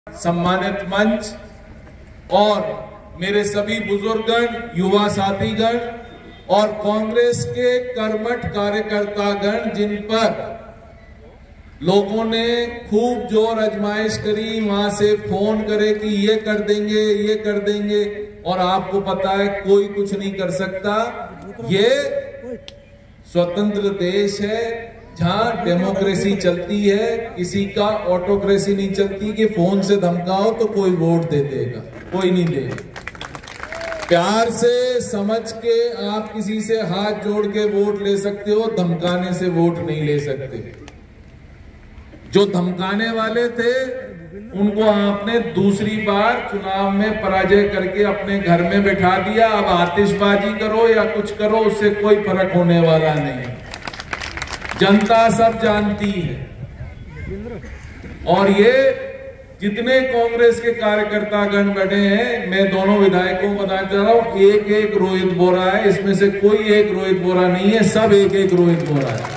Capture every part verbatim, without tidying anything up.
सम्मानित मंच और मेरे सभी बुजुर्गगण, युवा साथीगण और कांग्रेस के कर्मठ कार्यकर्तागण, जिन पर लोगों ने खूब जोर आजमाइश करी, वहां से फोन करे कि ये कर देंगे, ये कर देंगे, और आपको पता है कोई कुछ नहीं कर सकता। ये स्वतंत्र देश है जहां डेमोक्रेसी चलती है, किसी का ऑटोक्रेसी नहीं चलती कि फोन से धमकाओ तो कोई वोट दे देगा, कोई नहीं देगा। प्यार से समझ के आप किसी से हाथ जोड़ के वोट ले सकते हो, धमकाने से वोट नहीं ले सकते। जो धमकाने वाले थे उनको आपने दूसरी बार चुनाव में पराजय करके अपने घर में बैठा दिया। अब आतिशबाजी करो या कुछ करो, उससे कोई फर्क होने वाला नहीं। जनता सब जानती है। और ये जितने कांग्रेस के कार्यकर्तागण बैठे हैं, मैं दोनों विधायकों को बताना चाह रहा हूं, एक एक रोहित बोरा है, इसमें से कोई एक रोहित बोरा नहीं है, सब एक एक रोहित बोरा है।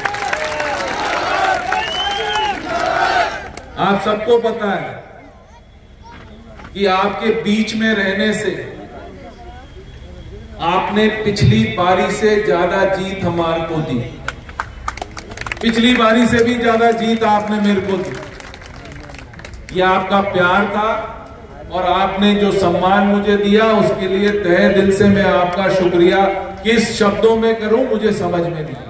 आप सबको पता है कि आपके बीच में रहने से आपने पिछली बारी से ज्यादा जीत हमारे को दी, पिछली बारी से भी ज्यादा जीत आपने मेरे को दी। ये आपका प्यार था और आपने जो सम्मान मुझे दिया उसके लिए तहे दिल से मैं आपका शुक्रिया किस शब्दों में करूं मुझे समझ में नहीं।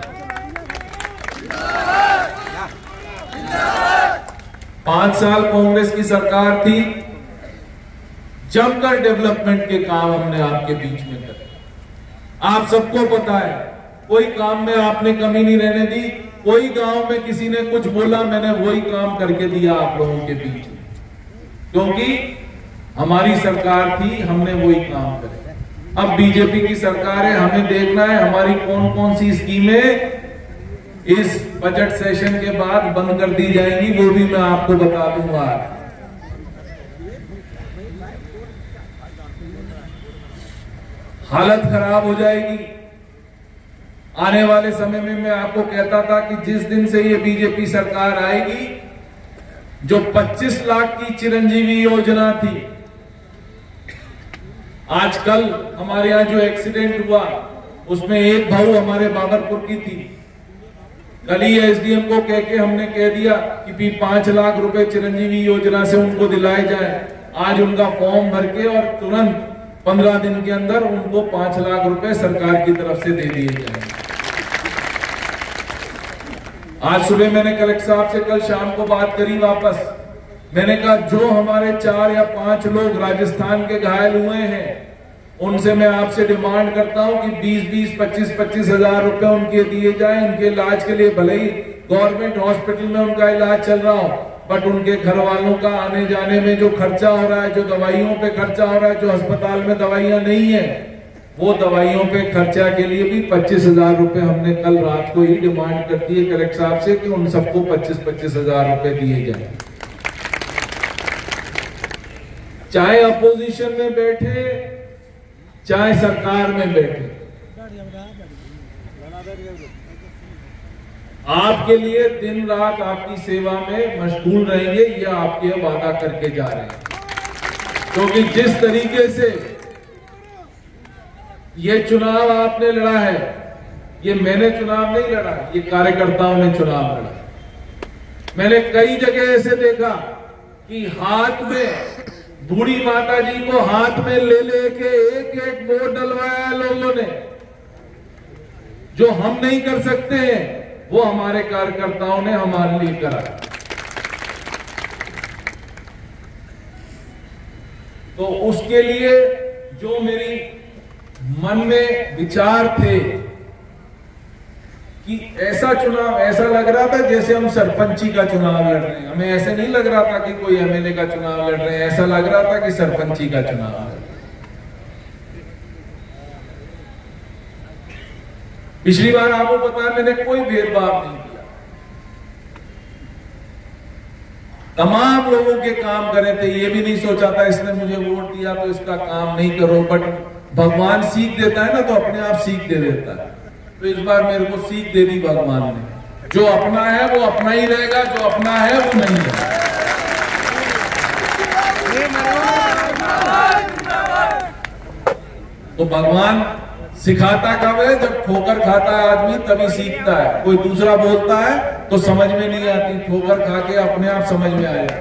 पांच साल कांग्रेस की सरकार थी, जमकर डेवलपमेंट के काम हमने आपके बीच में करे। आप सबको पता है कोई काम में आपने कमी नहीं रहने दी। कोई गांव में किसी ने कुछ बोला, मैंने वही काम करके दिया आप लोगों के बीच में, क्योंकि हमारी सरकार थी, हमने वही काम करे। अब बीजेपी की सरकार है, हमें देखना है हमारी कौन कौन सी स्कीमें इस बजट सेशन के बाद बंद कर दी जाएंगी, वो भी मैं आपको बता दूंगा। हालत खराब हो जाएगी। आने वाले समय में मैं आपको कहता था कि जिस दिन से ये बीजेपी सरकार आएगी, जो पच्चीस लाख की चिरंजीवी योजना थी, आजकल हमारे यहां जो एक्सीडेंट हुआ उसमें एक भाऊ हमारे बाबरपुर की थी। कल ही एसडीएम को कह के हमने कह दिया कि भी पांच लाख रुपए चिरंजीवी योजना से उनको दिलाए जाए। आज उनका फॉर्म भर के और तुरंत पंद्रह दिन के अंदर उनको पांच लाख रुपए सरकार की तरफ से दे दिए जाए। आज सुबह मैंने कलेक्टर साहब से कल शाम को बात करी वापस, मैंने कहा जो हमारे चार या पांच लोग राजस्थान के घायल हुए हैं, उनसे मैं आपसे डिमांड करता हूं कि बीस बीस पच्चीस पच्चीस हजार रुपए उनके दिए जाएं। उनके इलाज के लिए भले ही गवर्नमेंट हॉस्पिटल में उनका इलाज चल रहा हो, बट उनके घर वालों का आने जाने में जो खर्चा हो रहा है, जो दवाइयों पे खर्चा हो रहा है, जो अस्पताल में दवाइयां नहीं है, वो दवाइयों पे खर्चा के लिए भी पच्चीस हजार रुपए हमने कल रात को ही डिमांड कर दी है कलेक्टर साहब से कि उन सबको पच्चीस पच्चीस हजार रुपए दिए जाए। चाहे अपोजिशन में बैठे चाहे सरकार में बैठे, आपके लिए दिन रात आपकी सेवा में मशगूल रहेंगे, ये आपके वादा करके जा रहे हैं। क्योंकि जिस तरीके से ये चुनाव आपने लड़ा है, ये मैंने चुनाव नहीं लड़ा, ये कार्यकर्ताओं ने चुनाव लड़ा। मैंने कई जगह ऐसे देखा कि हाथ में बूढ़ी माता जी को हाथ में ले लेके एक एक वोट डलवाया लोगों ने। जो हम नहीं कर सकते हैं वो हमारे कार्यकर्ताओं ने हमारे लिए करा। तो उसके लिए जो मेरी मन में विचार थे कि ऐसा चुनाव, ऐसा लग रहा था जैसे हम सरपंची का चुनाव लड़ रहे हैं। हमें ऐसे नहीं लग रहा था कि कोई एमएलए का चुनाव लड़ रहे हैं, ऐसा लग रहा था कि सरपंची का चुनाव लड़ रहे हैं। पिछली बार आपको पता है मैंने कोई भेदभाव नहीं किया, तमाम लोगों के काम करे थे। ये भी नहीं सोचा था इसने मुझे वोट दिया तो इसका काम नहीं करो, बट भगवान सीख देता है ना तो अपने आप सीख दे देता है। तो इस बार मेरे को सीख दे दी भगवान ने, जो अपना है वो अपना ही रहेगा, जो अपना है वो नहीं रहेगा। तो भगवान सिखाता कब है? जब ठोकर खाता है आदमी तभी सीखता है। कोई दूसरा बोलता है तो समझ में नहीं आती, ठोकर खा के अपने आप समझ में आ जाए।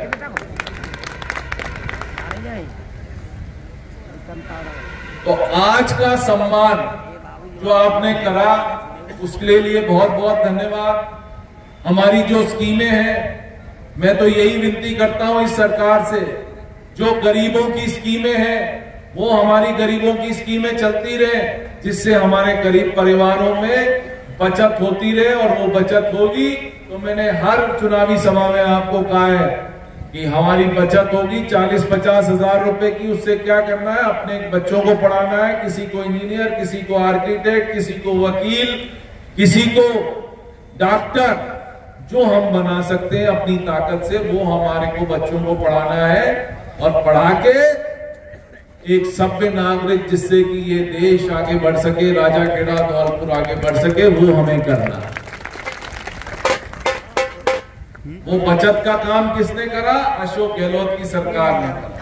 तो आज का सम्मान जो आपने करा उसके लिए बहुत बहुत धन्यवाद। हमारी जो स्कीमें हैं, मैं तो यही विनती करता हूं इस सरकार से, जो गरीबों की स्कीमें हैं वो हमारी गरीबों की स्कीमें चलती रहे, जिससे हमारे गरीब परिवारों में बचत होती रहे। और वो बचत होगी तो मैंने हर चुनावी सभा में आपको कहा है कि हमारी बचत होगी चालीस पचास हजार रुपए की। उससे क्या करना है? अपने बच्चों को पढ़ाना है, किसी को इंजीनियर, किसी को आर्किटेक्ट, किसी को वकील, किसी को डॉक्टर, जो हम बना सकते हैं अपनी ताकत से वो हमारे को बच्चों को पढ़ाना है। और पढ़ा के एक सभ्य नागरिक, जिससे कि ये देश आगे बढ़ सके, राजा खेड़ा धौलपुर आगे बढ़ सके, वो हमें करना है। वो बचत का काम किसने करा? अशोक गहलोत की सरकार ने करा।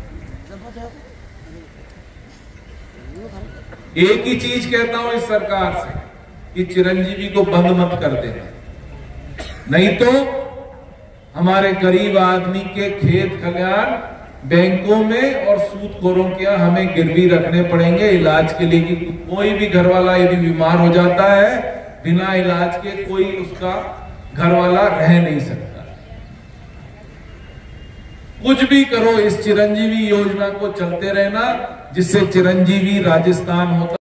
एक ही चीज कहता हूं इस सरकार से कि चिरंजीवी को बंद मत कर देना, नहीं तो हमारे गरीब आदमी के खेत खलिहान बैंकों में और सूदखोरों के हमें गिरवी रखने पड़ेंगे इलाज के लिए। कि कोई भी घर वाला यदि बीमार हो जाता है, बिना इलाज के कोई उसका घर वाला रह नहीं सकता। कुछ भी करो, इस चिरंजीवी योजना को चलते रहना, जिससे चिरंजीवी राजस्थान होता